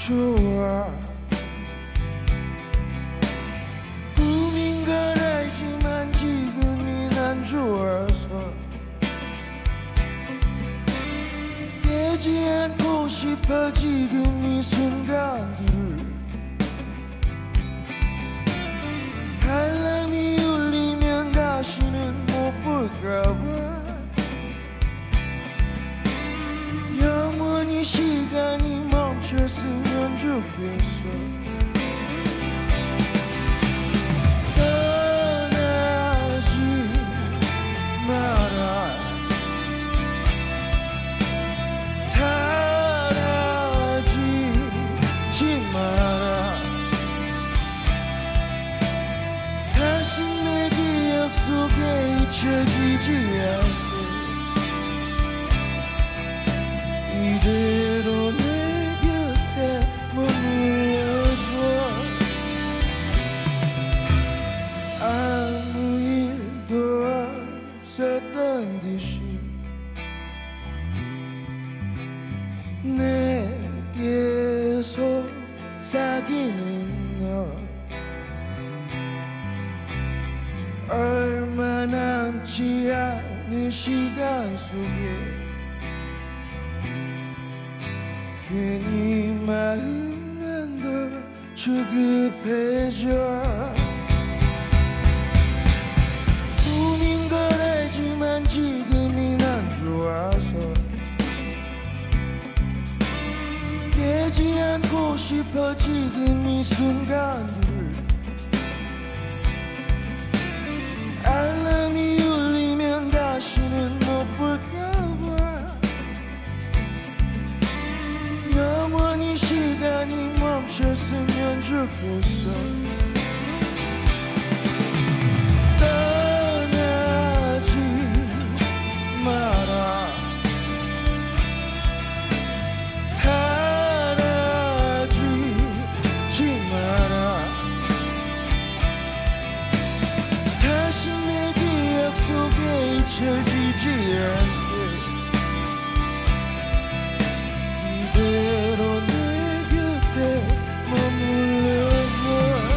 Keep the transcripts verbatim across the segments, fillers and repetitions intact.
좋아. 꿈인 걸 알지만 지금이 난 좋아서 깨지 않고 싶어 지금 이 순간들을. 알람이 울리면 다시는 못 볼까봐 영원히 시간이 멈췄으면 좋겠어. 떠나지 마라. 사라지지 마라. 다시 내 기억 속에 잊혀지지 않게 이대로 내 곁에 머물러줘. 아무 일도 없었던 듯이 내게 속삭이는 너. 얼마 남지 않은 시간 속에 괜히 마음만 더 조급해져. 꿈인 걸 알지만 지금이 난 좋아서 깨지 않고 싶어 지금 이 순간들을. 알람이 울리면 다시는 못 볼까봐 영원히 시간이 멈췄으면 좋겠어. 떠나지 마라. 사라지지 마라. 다시 내 기억 속에 잊혀지지 않게 이대로 내 곁에 머물러줘.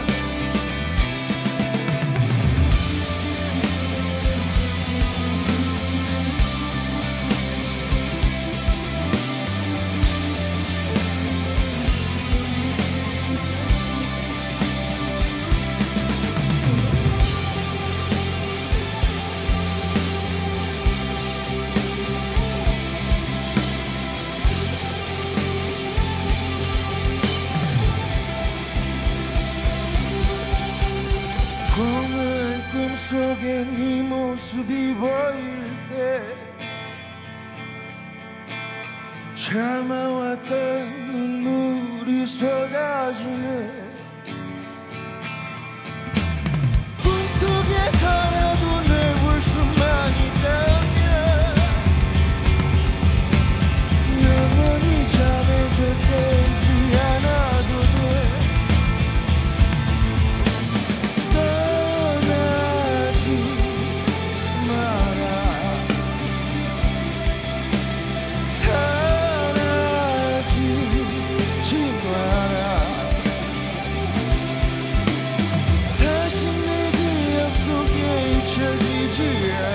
꿈은 꿈속에 네 모습이 보일 때 참아왔던 눈물이 쏟아지네. 꿈속에서라도 널 볼 수만 있다면 영원히 잠에서 깨지 않아도 돼. 다시 내 기억 속에 잊혀지지 않아